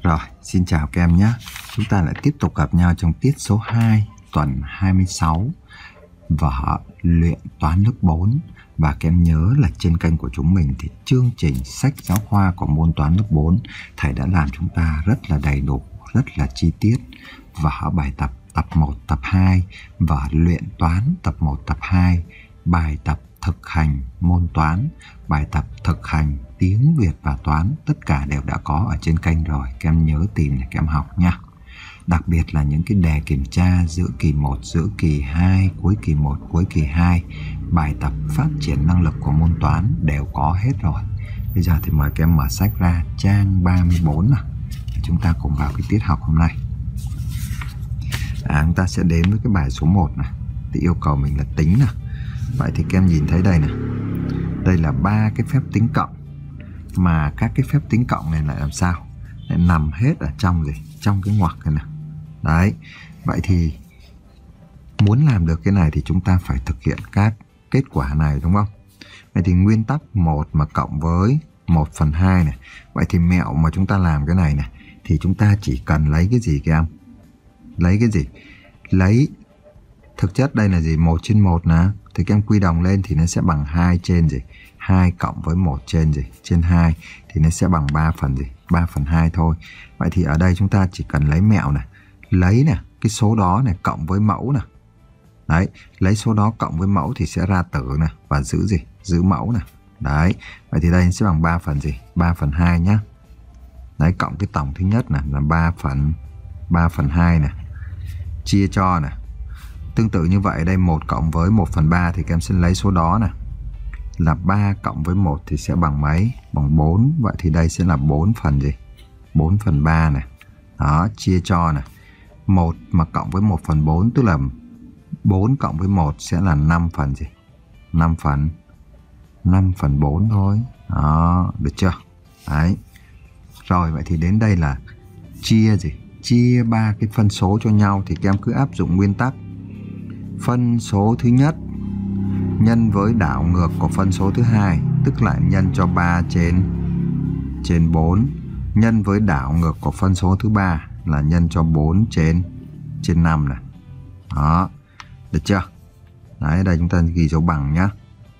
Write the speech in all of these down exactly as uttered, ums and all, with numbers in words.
Rồi, xin chào các em nhé. Chúng ta lại tiếp tục gặp nhau trong tiết số hai, tuần hai mươi sáu, và luyện toán lớp bốn. Và các em nhớ là trên kênh của chúng mình thì chương trình sách giáo khoa của môn toán lớp bốn thầy đã làm chúng ta rất là đầy đủ, rất là chi tiết. Và bài tập tập một, tập hai và luyện toán tập một, tập hai, bài tập thực hành môn toán, bài tập thực hành tiếng Việt và toán, tất cả đều đã có ở trên kênh rồi. Các em nhớ tìm để các em học nha. Đặc biệt là những cái đề kiểm tra giữa kỳ một, giữa kỳ hai, cuối kỳ một, cuối kỳ hai, bài tập phát triển năng lực của môn toán đều có hết rồi. Bây giờ thì mời các em mở sách ra trang ba mươi bốn nào. Chúng ta cùng vào cái tiết học hôm nay. À, chúng ta sẽ đến với cái bài số một này. Thì yêu cầu mình là tính nào. Vậy thì các em nhìn thấy đây này. Đây là ba cái phép tính cộng. Mà các cái phép tính cộng này lại làm sao? Lại nằm hết ở trong gì? Trong cái ngoặc này nè. Đấy. Vậy thì muốn làm được cái này thì chúng ta phải thực hiện các kết quả này, đúng không? Vậy thì nguyên tắc một mà cộng với một phần hai này. Vậy thì mẹo mà chúng ta làm cái này này thì chúng ta chỉ cần lấy cái gì các em? Lấy cái gì? Lấy thực chất đây là gì? một trên một nè. Thì các em quy đồng lên thì nó sẽ bằng hai trên gì? hai cộng với một trên gì? Trên hai thì nó sẽ bằng ba phần gì? ba phần hai thôi. Vậy thì ở đây chúng ta chỉ cần lấy mẹo này. Lấy nè, cái số đó này cộng với mẫu nè. Đấy, lấy số đó cộng với mẫu thì sẽ ra tử nè. Và giữ gì? Giữ mẫu nè. Đấy, vậy thì đây sẽ bằng ba phần gì? ba phần hai nhá. Đấy, cộng cái tổng thứ nhất này là ba phần ba phần hai nè. Chia cho nè. Tương tự như vậy đây một cộng với một phần ba thì các em sẽ lấy số đó nè. Là ba cộng với một thì sẽ bằng mấy? Bằng bốn. Vậy thì đây sẽ là bốn phần gì? bốn phần ba này. Đó, chia cho này. một mà cộng với một phần bốn tức là bốn cộng với một sẽ là năm phần gì? năm phần năm phần bốn thôi. Đó, được chưa? Đấy. Rồi, vậy thì đến đây là chia gì? Chia ba cái phân số cho nhau thì các em cứ áp dụng nguyên tắc. Phân số thứ nhất nhân với đảo ngược của phân số thứ hai, tức là nhân cho ba trên trên bốn, nhân với đảo ngược của phân số thứ ba là nhân cho bốn trên trên năm này. Đó, được chưa? Đấy, đây chúng ta ghi dấu bằng nhá.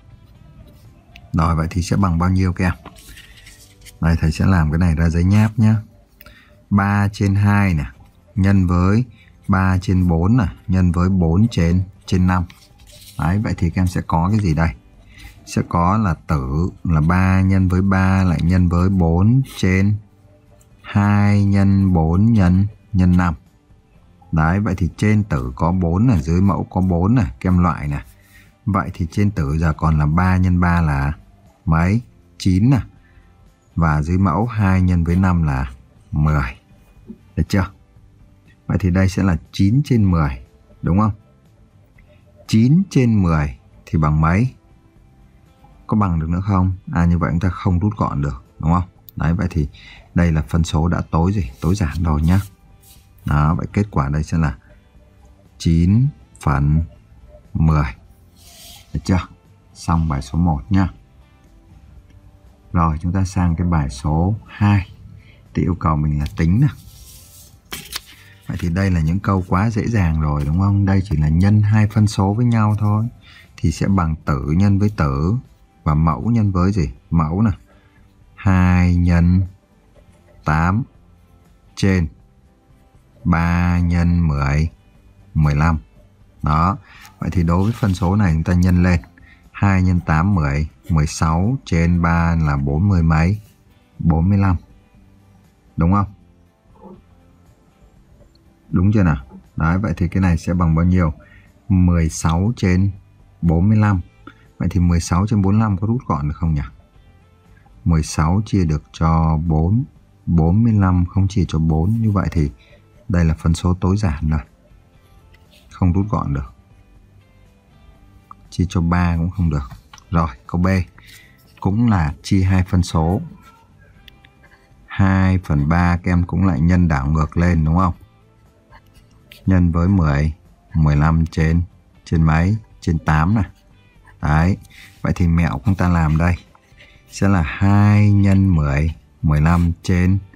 Rồi, vậy thì sẽ bằng bao nhiêu các em? Đây, thầy sẽ làm cái này ra giấy nháp nhá. ba trên hai nè, nhân với ba trên bốn nè, nhân với bốn trên trên năm. Đấy, vậy thì các em sẽ có cái gì đây? Sẽ có là tử là ba nhân với ba lại nhân với bốn trên hai nhân bốn nhân nhân năm. Đấy, vậy thì trên tử có bốn này, dưới mẫu có bốn này, các em loại này. Vậy thì trên tử giờ còn là ba nhân ba là mấy? chín nè. Và dưới mẫu hai nhân với năm là mười. Được chưa? Vậy thì đây sẽ là chín trên mười, đúng không? chín trên mười thì bằng mấy? Có bằng được nữa không? À, như vậy chúng ta không rút gọn được, đúng không? Đấy, vậy thì đây là phân số đã tối gì? Tối giản rồi nhá. Đó, vậy kết quả đây sẽ là chín phần mười. Được chưa? Xong bài số một nhá. Rồi, chúng ta sang cái bài số hai. Thì yêu cầu mình là tính nè. Vậy thì đây là những câu quá dễ dàng rồi, đúng không? Đây chỉ là nhân hai phân số với nhau thôi. Thì sẽ bằng tử nhân với tử và mẫu nhân với gì? Mẫu nè. hai nhân tám trên ba nhân mười, mười lăm. Đó. Vậy thì đối với phân số này chúng ta nhân lên. hai nhân tám mười, mười sáu trên ba là bốn mươi mấy? bốn mươi lăm. Đúng không? Đúng chưa nào? Đấy, vậy thì cái này sẽ bằng bao nhiêu? mười sáu trên bốn mươi lăm. Vậy thì mười sáu trên bốn mươi lăm có rút gọn được không nhỉ? mười sáu chia được cho bốn, bốn mươi lăm không chia cho bốn. Như vậy thì đây là phân số tối giản rồi. Không rút gọn được. Chia cho ba cũng không được. Rồi, câu B. Cũng là chia hai phân số. hai phần ba các em cũng lại nhân đảo ngược lên, đúng không? Nhân với mười, mười lăm trên trên mấy? Trên tám này. Đấy. Vậy thì mẹo chúng ta làm đây sẽ là hai nhân mười, mười lăm trên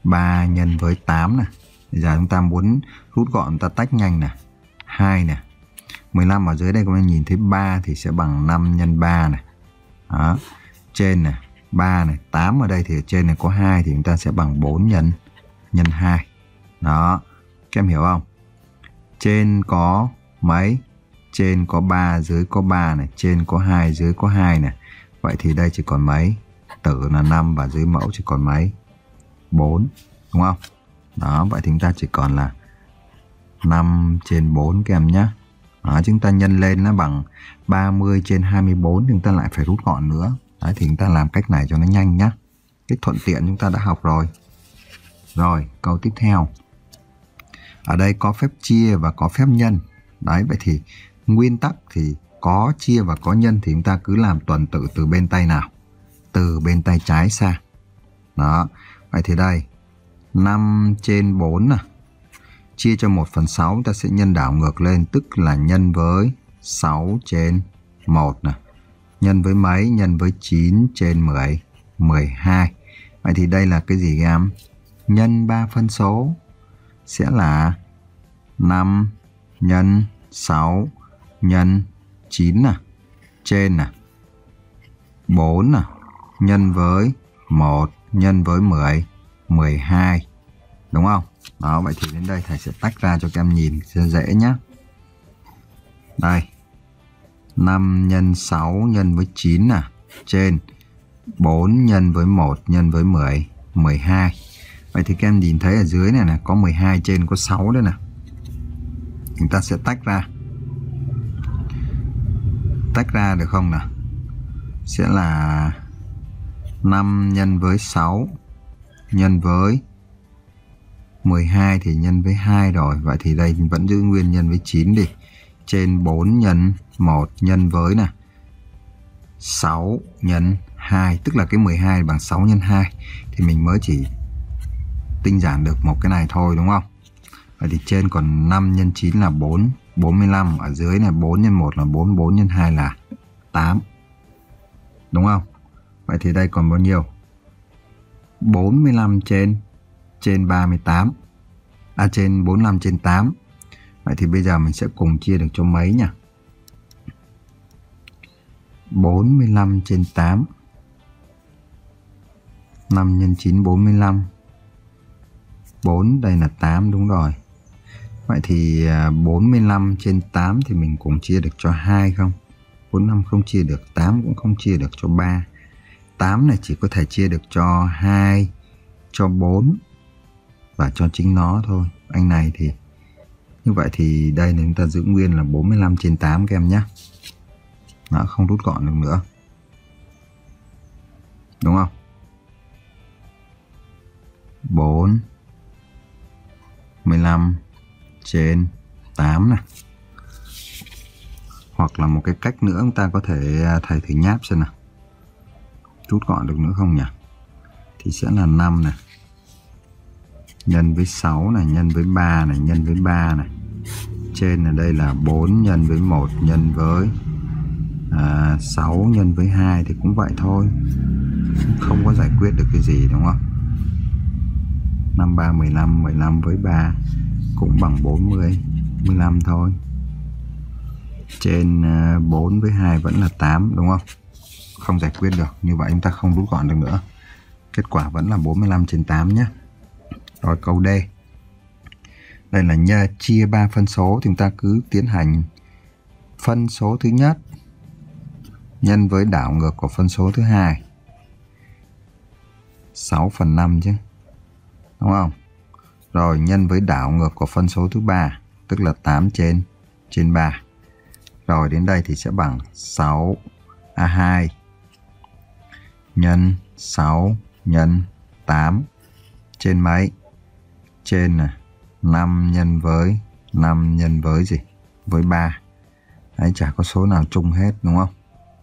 ba nhân với tám nè. Bây giờ chúng ta muốn rút gọn, chúng ta tách nhanh nè. hai nè. mười lăm ở dưới đây các bạn nhìn thấy ba thì sẽ bằng năm nhân ba này. Đó. Trên này ba này, tám ở đây thì ở trên này có hai thì chúng ta sẽ bằng bốn nhân nhân hai. Đó. Các em hiểu không? Trên có mấy? Trên có ba, dưới có ba này, trên có hai, dưới có hai này. Vậy thì đây chỉ còn mấy? Tử là năm và dưới mẫu chỉ còn mấy? bốn, đúng không? Đó, vậy thì chúng ta chỉ còn là năm trên bốn các em nhé. Đó, chúng ta nhân lên nó bằng ba mươi trên hai mươi bốn thì chúng ta lại phải rút gọn nữa. Đấy, thì chúng ta làm cách này cho nó nhanh nhé. Cách thuận tiện chúng ta đã học rồi. Rồi, câu tiếp theo. Ở đây có phép chia và có phép nhân. Đấy, vậy thì nguyên tắc thì có chia và có nhân thì chúng ta cứ làm tuần tự từ bên tay nào? Từ bên tay trái sang. Đó, vậy thì đây năm trên bốn nè, chia cho một phần sáu chúng ta sẽ nhân đảo ngược lên, tức là nhân với sáu trên một nè. Nhân với mấy? Nhân với chín trên mười, mười hai. Vậy thì đây là cái gì các em? Nhân ba phân số sẽ là năm nhân sáu nhân chín nè, trên nè, bốn nè, nhân với một nhân với mười, mười hai. Đúng không? Đó, vậy thì đến đây thầy sẽ tách ra cho các em nhìn cho dễ nhé. Đây. năm nhân sáu nhân với chín nè, trên bốn nhân với một nhân với mười, mười hai. Vậy thì các em nhìn thấy ở dưới này nè, có mười hai, trên có sáu đây nè. Chúng ta sẽ tách ra. Tách ra được không nào? Sẽ là năm nhân với sáu nhân với mười hai thì nhân với hai rồi. Vậy thì đây vẫn giữ nguyên nhân với chín đi. Trên bốn nhân một nhân với nè sáu nhân hai, tức là cái mười hai bằng sáu nhân hai thì mình mới chỉ tinh giản được một cái này thôi, đúng không? Vậy thì trên còn năm nhân chín là bốn, bốn mươi lăm, ở dưới này bốn nhân một là bốn, bốn nhân hai là tám. Đúng không? Vậy thì đây còn bao nhiêu? bốn mươi lăm trên trên ba mươi tám. À, trên bốn mươi lăm trên tám. Vậy thì bây giờ mình sẽ cùng chia được cho mấy nhỉ? bốn mươi lăm trên tám. năm nhân chín bốn mươi lăm. bốn đây là tám, đúng rồi. Vậy thì bốn mươi lăm trên tám thì mình cùng chia được cho hai không? bốn mươi lăm không chia được, tám cũng không chia được cho ba. tám này chỉ có thể chia được cho hai, cho bốn và cho chính nó thôi. Anh này thì như vậy thì đây chúng ta giữ nguyên là bốn mươi lăm trên tám các em nhé. Nó không rút gọn được nữa. Đúng không? bốn mươi lăm trên tám này. Hoặc là một cái cách nữa chúng ta có thể thầy thử nháp xem nào. Rút gọn được nữa không nhỉ? Thì sẽ là năm này. Nhân với sáu này, nhân với ba này, nhân với ba này. Trên là đây là bốn nhân với một nhân với à, sáu nhân với hai thì cũng vậy thôi. Không có giải quyết được cái gì, đúng không? năm ba mười lăm, mười lăm với ba cũng bằng bốn mươi, mười lăm thôi. Trên bốn với hai vẫn là tám, đúng không? Không giải quyết được, như vậy chúng ta không rút gọn được nữa. Kết quả vẫn là bốn mươi lăm trên tám nhé. Rồi câu D. Đây là nhờ chia ba phân số thì chúng ta cứ tiến hành phân số thứ nhất nhân với đảo ngược của phân số thứ hai. sáu phần năm chứ. Đúng không? Rồi nhân với đảo ngược của phân số thứ ba, tức là tám trên trên ba. Rồi đến đây thì sẽ bằng sáu a hai nhân sáu nhân tám trên mấy? Trên này năm nhân với năm nhân với gì? Với ba. Đấy, chả có số nào chung hết, đúng không?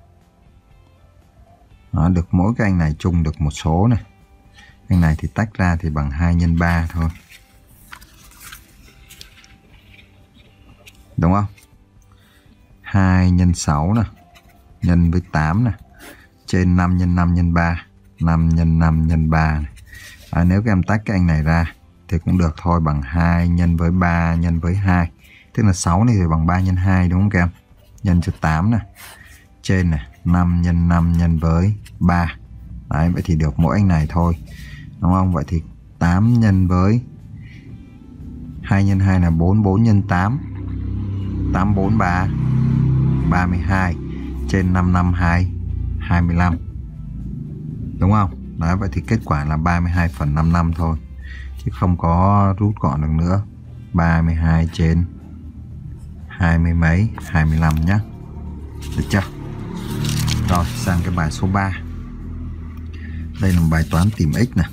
Đó, được mỗi cái anh này chung được một số này. Anh này thì tách ra thì bằng hai nhân ba thôi. Đúng không? hai nhân sáu nè, nhân với tám nè. Trên năm nhân năm nhân ba, năm nhân năm nhân ba này. À, nếu các em tách cái anh này ra thì cũng được thôi, bằng hai nhân với ba nhân với hai. Tức là sáu này thì bằng ba nhân hai đúng không các em? Nhân cho tám nè. Trên này năm nhân năm nhân với ba. Đấy, vậy thì được mỗi anh này thôi. Đúng không? Vậy thì tám nhân với hai nhân hai là bốn, bốn nhân tám. tám, bốn, ba, ba mươi hai. Trên năm, năm, hai, hai mươi lăm. Đúng không? Đấy, vậy thì kết quả là ba mươi hai phần năm mươi lăm thôi. Chứ không có rút gọn được nữa. ba mươi hai trên hai mươi mấy, hai mươi lăm nhá. Được chưa? Rồi, sang cái bài số ba. Đây là một bài toán tìm x nè.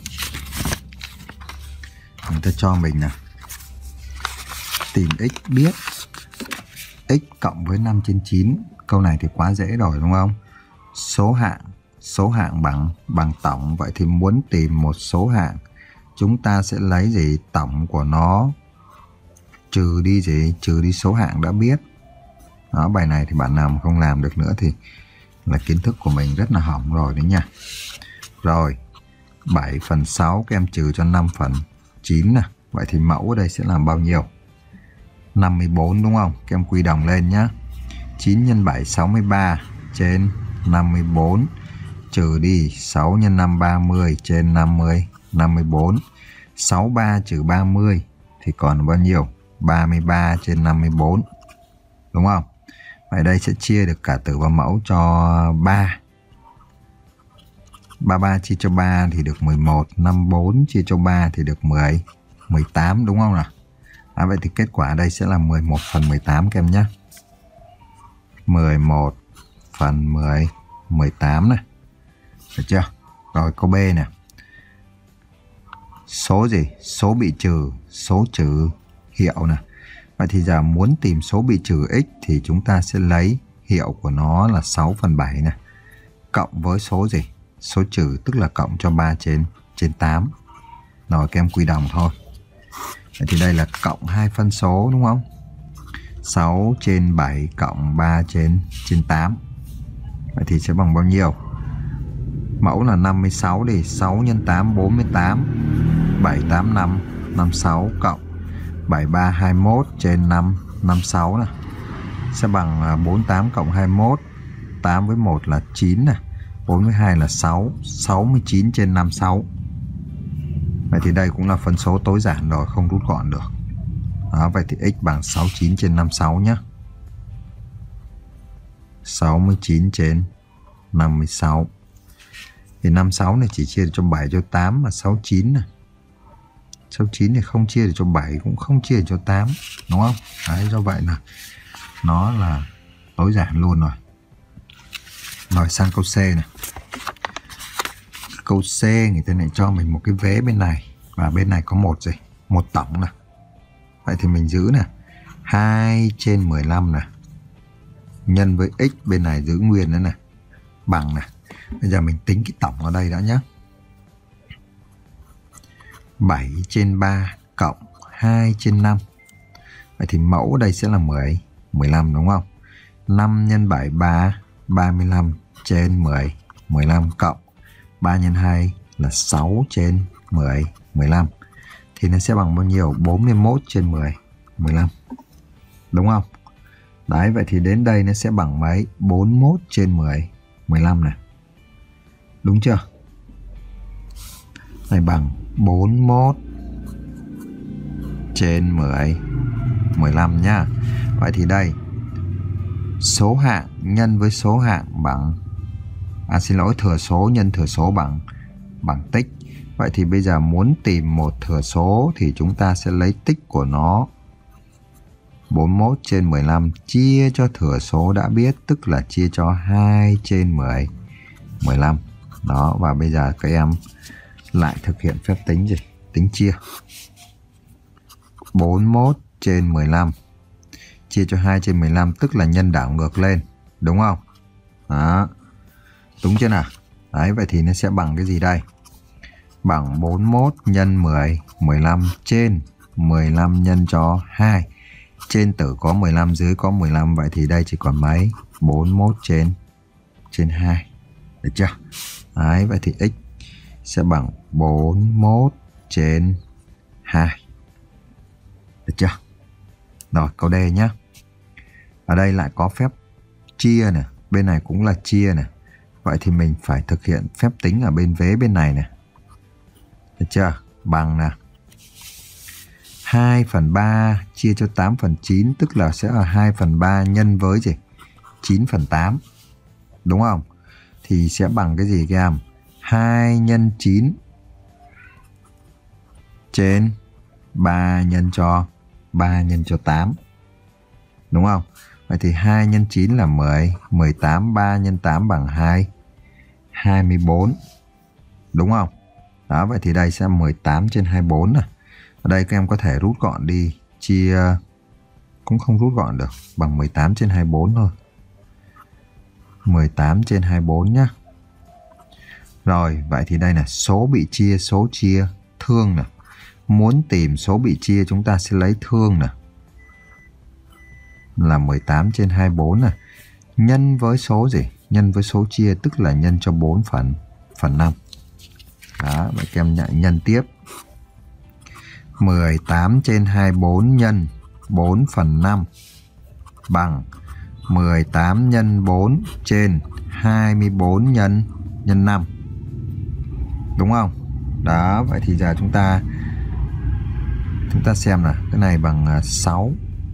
Người ta cho mình nè. Tìm x biết x cộng với năm trên chín. Câu này thì quá dễ rồi đúng không? Số hạng, số hạng bằng bằng tổng. Vậy thì muốn tìm một số hạng, chúng ta sẽ lấy gì? Tổng của nó trừ đi gì? Trừ đi số hạng đã biết. Đó, bài này thì bạn nào mà không làm được nữa thì là kiến thức của mình rất là hỏng rồi đấy nha. Rồi, bảy phần sáu các em trừ cho năm phần chín nè. Vậy thì mẫu ở đây sẽ là bao nhiêu? năm mươi bốn đúng không? Các em quy đồng lên nhá. chín nhân bảy, sáu mươi ba trên năm mươi bốn. Trừ đi sáu nhân năm, ba mươi trên năm mươi, năm mươi bốn. sáu mươi ba trừ ba mươi thì còn bao nhiêu? ba mươi ba trên năm mươi bốn. Đúng không? Vậy đây sẽ chia được cả tử và mẫu cho ba. ba mươi ba chia cho ba thì được mười một. năm mươi bốn chia cho ba thì được mười, mười tám đúng không nào? À, vậy thì kết quả đây sẽ là mười một phần mười tám các em nhé. mười một phần mười, mười tám này. Được chưa? Rồi câu B nè. Số gì? Số bị trừ, số trừ hiệu nè. Vậy thì giờ muốn tìm số bị trừ x thì chúng ta sẽ lấy hiệu của nó là sáu phần bảy nè. Cộng với số gì? Số trừ tức là cộng cho ba trên trên tám. Rồi các em quy đồng thôi. Vậy thì đây là cộng hai phân số đúng không? sáu trên bảy cộng ba trên trên tám. Vậy thì sẽ bằng bao nhiêu? Mẫu là năm mươi sáu đi, sáu nhân tám, bốn mươi tám. bảy, tám, năm, năm mươi sáu cộng bảy mươi ba, hai mươi mốt trên năm, năm mươi sáu nè. Sẽ bằng bốn mươi tám cộng hai mươi mốt. tám với một là chín nè. bốn với hai là sáu. sáu mươi chín trên năm mươi sáu. Vậy thì đây cũng là phân số tối giản rồi, không rút gọn được. Đó, vậy thì x bằng sáu mươi chín trên năm mươi sáu nhé. sáu mươi chín trên năm mươi sáu. Thì năm mươi sáu này chỉ chia được cho bảy cho tám mà sáu mươi chín này. sáu mươi chín thì không chia được cho bảy cũng không chia được cho tám, đúng không? Đấy, do vậy là nó là tối giản luôn rồi. Rồi sang câu C này. Câu C người ta lại cho mình một cái vế bên này và bên này có một gì? Một tổng nè. Vậy thì mình giữ nè, hai trên mười lăm nè. Nhân với x bên này giữ nguyên nữa nè. Bằng nè. Bây giờ mình tính cái tổng ở đây đã nhé. bảy trên ba cộng hai trên năm. Vậy thì mẫu ở đây sẽ là mười, mười lăm đúng không? năm nhân bảy, ba, ba mươi lăm trên mười, mười lăm cộng ba nhân hai là sáu trên mười, mười lăm. Thì nó sẽ bằng bao nhiêu? bốn mươi mốt trên mười, mười lăm. Đúng không? Đấy, vậy thì đến đây nó sẽ bằng mấy? bốn mươi mốt trên mười, mười lăm này. Đúng chưa? Này bằng bốn mươi mốt trên mười, mười lăm nhá. Vậy thì đây số hạng nhân với số hạng bằng à xin lỗi thừa số nhân thừa số bằng bằng tích. Vậy thì bây giờ muốn tìm một thừa số thì chúng ta sẽ lấy tích của nó bốn mươi mốt trên mười lăm chia cho thừa số đã biết, tức là chia cho hai trên mười, mười lăm. Đó, và bây giờ các em lại thực hiện phép tính gì? Tính chia. bốn mươi mốt trên mười lăm chia cho hai trên mười lăm tức là nhân đảo ngược lên, đúng không? Đó. Đúng chưa nào? Đấy, vậy thì nó sẽ bằng cái gì đây? Bằng bốn mươi mốt nhân mười, mười lăm trên mười lăm nhân cho hai. Trên tử có mười lăm, dưới có mười lăm, vậy thì đây chỉ còn mấy? bốn mươi mốt trên trên hai. Được chưa? Đấy, vậy thì x sẽ bằng bốn mươi mốt trên hai. Được chưa? Rồi, câu D nhé. Ở đây lại có phép chia nè, bên này cũng là chia nè. Vậy thì mình phải thực hiện phép tính ở bên vế bên này nè. Được chưa? Bằng nè. hai phần ba chia cho tám phần chín, tức là sẽ là hai phần ba nhân với gì? chín phần tám. Đúng không? Thì sẽ bằng cái gì các em? hai nhân chín trên ba nhân cho ba nhân cho tám. Đúng không? Vậy thì hai nhân chín là mười, mười tám, ba nhân tám bằng hai, hai mươi bốn. Đúng không? Đó, vậy thì đây sẽ mười tám trên hai mươi bốn này. Ở đây các em có thể rút gọn đi, chia cũng không rút gọn được, bằng mười tám trên hai mươi bốn thôi. mười tám trên hai mươi bốn nhá. Rồi, vậy thì đây là số bị chia, số chia thương nè. Muốn tìm số bị chia chúng ta sẽ lấy thương nè. Là mười tám trên hai mươi bốn nè. Nhân với số gì? Nhân với số chia, tức là nhân cho bốn phần, phần năm. Đó, vậy các em nhận nhân tiếp. mười tám trên hai mươi bốn nhân bốn phần năm bằng mười tám nhân bốn trên hai mươi bốn nhân nhân năm. Đúng không? Đó, vậy thì giờ chúng ta chúng ta xem là cái này bằng sáu.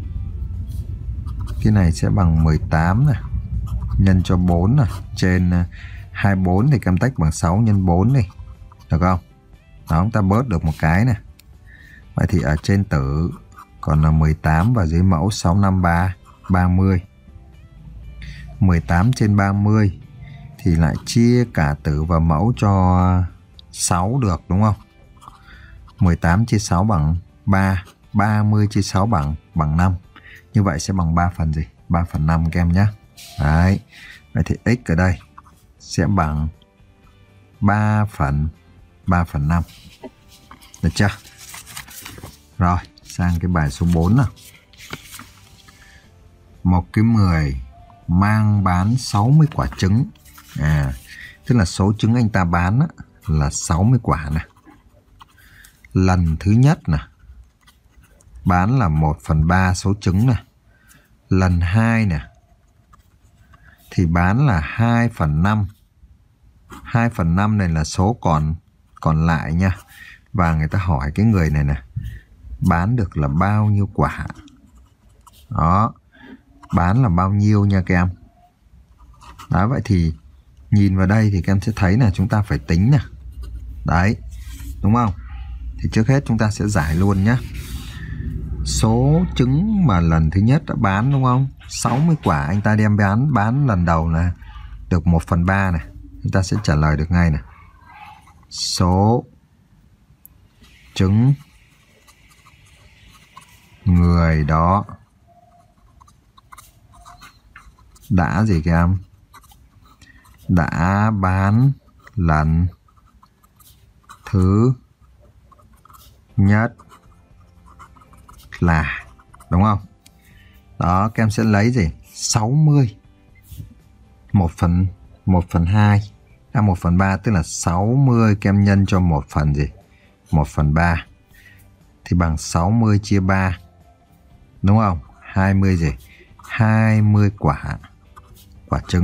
Cái này sẽ bằng mười tám này, nhân cho bốn này, trên hai mươi bốn thì các em tách bằng sáu nhân bốn đi. Được không? Đó, chúng ta bớt được một cái này. Vậy thì ở trên tử còn là mười tám và dưới mẫu sáu, năm, ba, ba mươi. mười tám trên ba mươi thì lại chia cả tử và mẫu cho sáu được, đúng không? mười tám chia sáu bằng ba, ba mươi chia sáu bằng bằng năm. Như vậy sẽ bằng ba phần gì? ba phần năm các em nhé. Đấy. Vậy thì x ở đây sẽ bằng ba phần ba phần năm. Được chưa? Rồi, sang cái bài số bốn nào. Một cái mười mang bán sáu mươi quả trứng. À, tức là số trứng anh ta bán á, là sáu mươi quả nè. Lần thứ nhất nè, bán là một phần ba số trứng nè. Lần hai nè, thì bán là hai phần năm. hai phần năm này là số còn còn lại nha. Và người ta hỏi cái người này nè, bán được là bao nhiêu quả? Đó, bán là bao nhiêu nha các em. Đó, vậy thì nhìn vào đây thì các em sẽ thấy là chúng ta phải tính nè. Đấy, đúng không? Thì trước hết chúng ta sẽ giải luôn nhé. Số trứng mà lần thứ nhất đã bán, đúng không? sáu mươi quả anh ta đem bán bán lần đầu là được một phần ba này. Chúng ta sẽ trả lời được ngay này. Số trứng người đó đã gì các em? Đã bán lần thứ nhất là, đúng không? Đó, các em sẽ lấy gì? sáu mươi. một phần một phần hai, à một phần ba, tức là sáu mươi các em nhân cho một phần gì? một phần ba. Thì bằng sáu mươi chia ba. Đúng không? hai mươi gì? hai mươi quả quả trứng.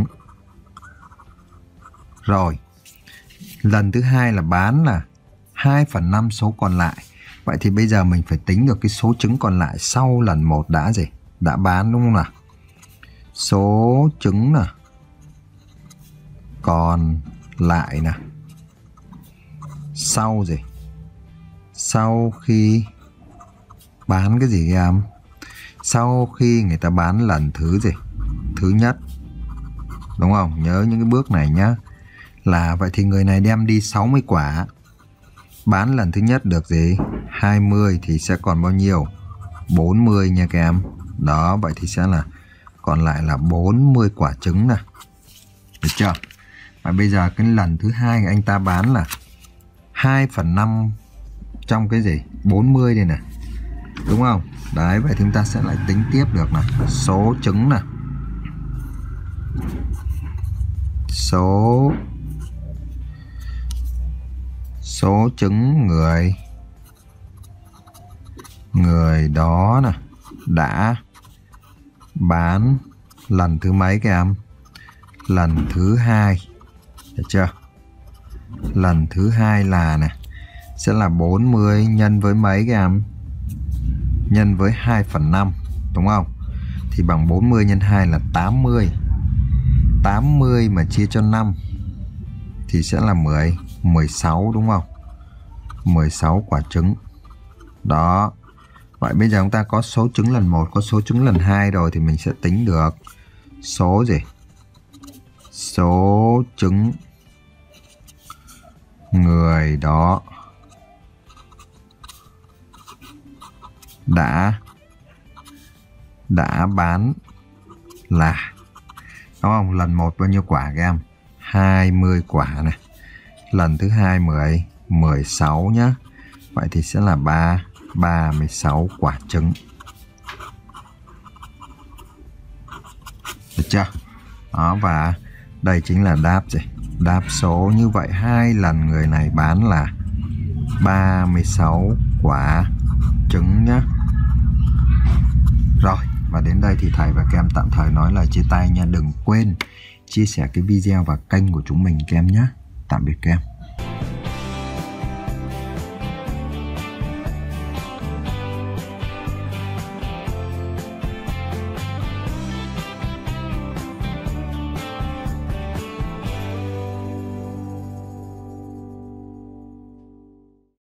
Rồi. Lần thứ hai là bán là hai phần năm số còn lại. Vậy thì bây giờ mình phải tính được cái số trứng còn lại sau lần một đã gì? Đã bán, đúng không nào? Số trứng nè còn lại nè. Sau gì? Sau khi bán cái gì em? Sau khi người ta bán lần thứ gì? Thứ nhất. Đúng không? Nhớ những cái bước này nhá. Là vậy thì người này đem đi sáu mươi quả. Bán lần thứ nhất được gì? hai mươi thì sẽ còn bao nhiêu? bốn mươi nha các em. Đó, vậy thì sẽ là còn lại là bốn mươi quả trứng nè. Được chưa? Và bây giờ cái lần thứ hai anh ta bán là hai phần năm trong cái gì? bốn mươi đây nè. Đúng không? Đấy, vậy thì chúng ta sẽ lại tính tiếp được là số trứng nè. Số số trứng người người đó nè đã bán lần thứ mấy các em? Lần thứ hai. Được chưa? Lần thứ hai là nè sẽ là bốn mươi nhân với mấy các em? Nhân với hai phần năm, đúng không? Thì bằng bốn mươi nhân hai là tám mươi. tám mươi mà chia cho năm thì sẽ là mười, mười sáu, đúng không? mười sáu quả trứng. Đó. Vậy bây giờ chúng ta có số trứng lần một, có số trứng lần hai rồi thì mình sẽ tính được số gì? Số trứng người đó đã đã bán là, đúng không? Lần một bao nhiêu quả các em? hai mươi quả này. Lần thứ hai mười, mười sáu nhá. Vậy thì sẽ là ba, ba mươi sáu quả trứng. Được chưa? Đó, và đây chính là đáp gì? Đáp số. Như vậy hai lần người này bán là ba mươi sáu quả trứng nhá. Rồi, và đến đây thì thầy và các em tạm thời nói lời chia tay nha. Đừng quên chia sẻ cái video và kênh của chúng mình các em nhé. Tạm biệt các em.